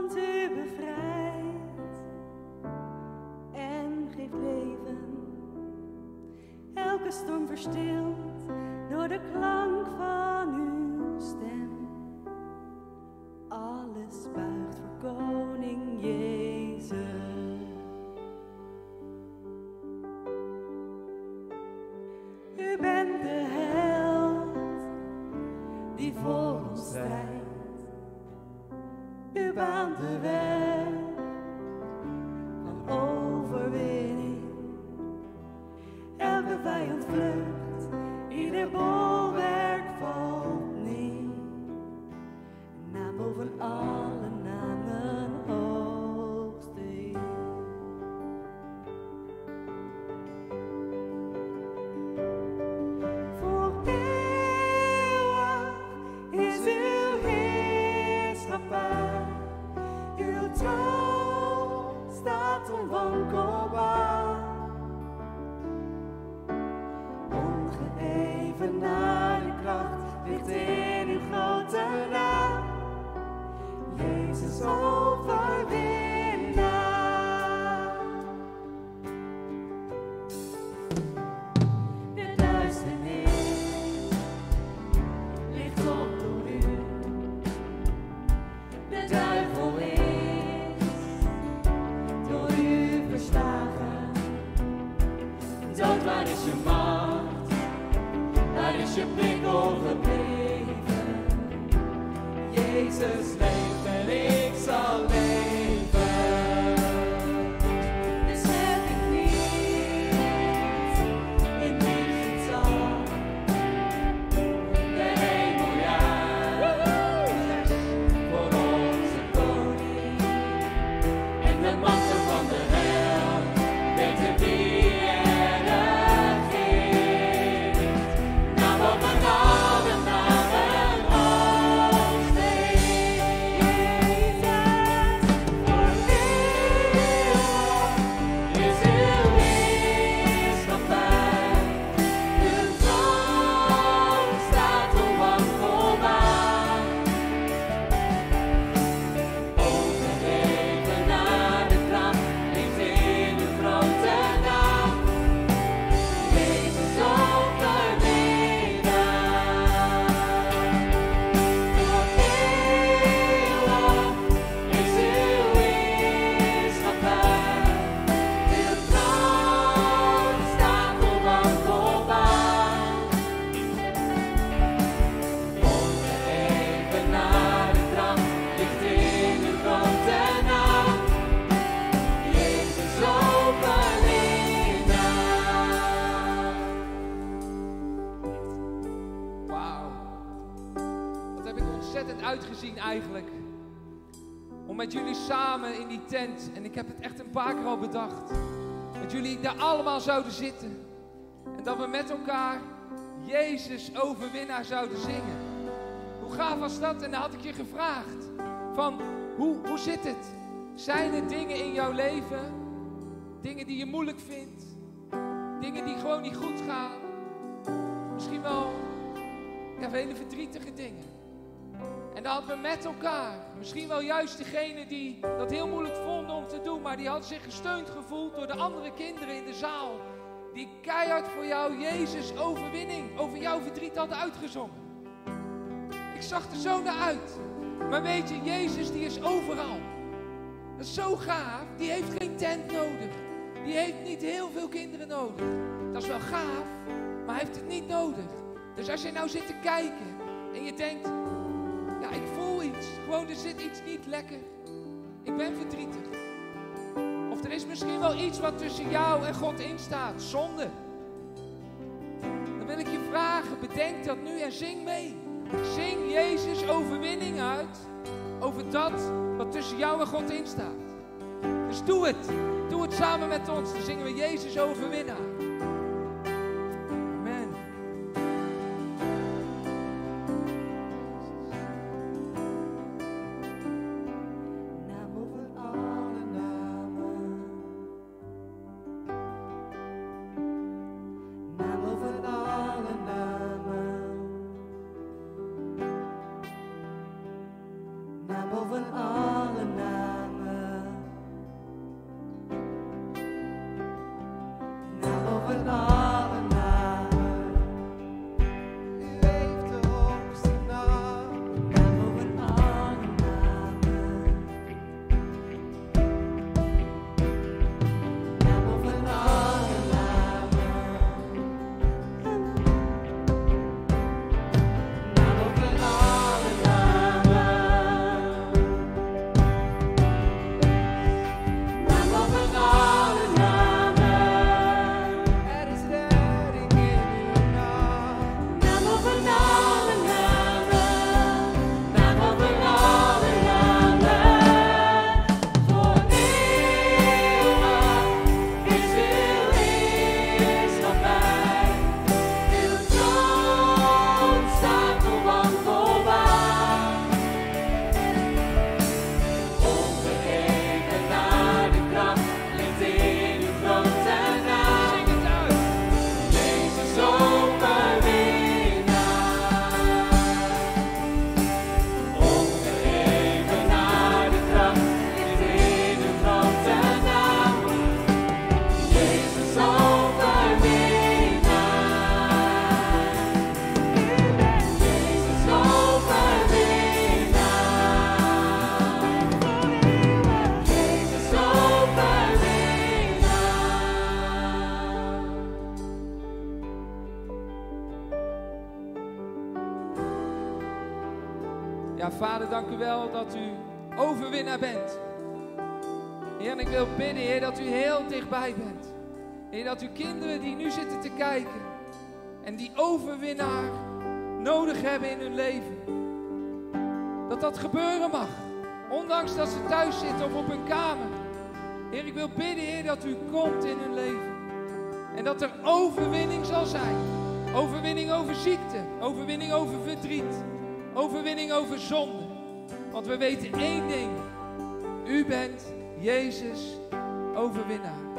Want u bevrijdt en geeft leven. Elke storm verstilt door de klank van uw stem. Alles buigt voor koning Jezus. U bent de held die voor ons strijdt. U baant de weg van overwinning. Elke vijand vlucht, ieder bolwerk valt neer. Naam boven alle namen hoogst is. Voor eeuwig is uw heerschappij. Uw troon staat onwankelbaar. Ongeëvenaarde kracht ligt in uw grote naam. Jezus overwinnaar. De duisternis ligt op door u. De duivel is door u verslagen. Dood, waar is je macht? Waar is je prikkel gebleven? Jezus leeft en ik zal leven. Dus heb ik niet in dit zal de hemel juist voor onze koning. En de machten van de hel weten wie er regeert. Nou boven alle namen hoogst is uw heerschappij. Uw troon staat onwankelbaar. Ongeëvenaarde kracht ligt in uw grote naam. Jezus overwinnaar. Voor eeuwig is uw heerschappij. Uw troon staat onwankelbaar. Ongeëvenaarde kracht ligt in uw grote naam. Jezus overwinnaar. Wauw. Wat heb ik ontzettend uitgezien eigenlijk. Om met jullie samen in die tent, en ik heb het echt een paar keer al bedacht, dat jullie daar allemaal zouden zitten. En dat we met elkaar Jezus overwinnaar zouden zingen. Hoe gaaf was dat? En dan had ik je gevraagd van, hoe zit het? Zijn er dingen in jouw leven, dingen die je moeilijk vindt, dingen die gewoon niet goed gaan? Misschien wel hele verdrietige dingen. En dan hadden we met elkaar, misschien wel juist degene die dat heel moeilijk vonden om te doen, maar die had zich gesteund gevoeld door de andere kinderen in de zaal, die keihard voor jou Jezus overwinning over jouw verdriet hadden uitgezongen. Ik zag er zo naar uit. Maar weet je, Jezus die is overal. Dat is zo gaaf. Die heeft geen tent nodig. Die heeft niet heel veel kinderen nodig. Dat is wel gaaf, maar hij heeft het niet nodig. Dus als je nou zit te kijken en je denkt, ja, ik voel iets. Gewoon, er zit iets niet lekker. Ik ben verdrietig. Of er is misschien wel iets wat tussen jou en God instaat. Zonde. Dan wil ik je vragen, bedenk dat nu en zing mee. Zing Jezus overwinning uit over dat wat tussen jou en God instaat. Dus doe het. Doe het samen met ons. Dan zingen we Jezus overwinnaar. Amen. Naam over alle namen. Naam over alle namen. Naam boven alle namen. Vader, dank u wel dat u overwinnaar bent. Heer, en ik wil bidden, Heer, dat u heel dichtbij bent. Heer, dat uw kinderen die nu zitten te kijken en die overwinnaar nodig hebben in hun leven, dat dat gebeuren mag. Ondanks dat ze thuis zitten of op hun kamer. Heer, ik wil bidden, Heer, dat u komt in hun leven. En dat er overwinning zal zijn. Overwinning over ziekte. Overwinning over verdriet. Overwinning over zonde. Want we weten één ding. U bent Jezus overwinnaar.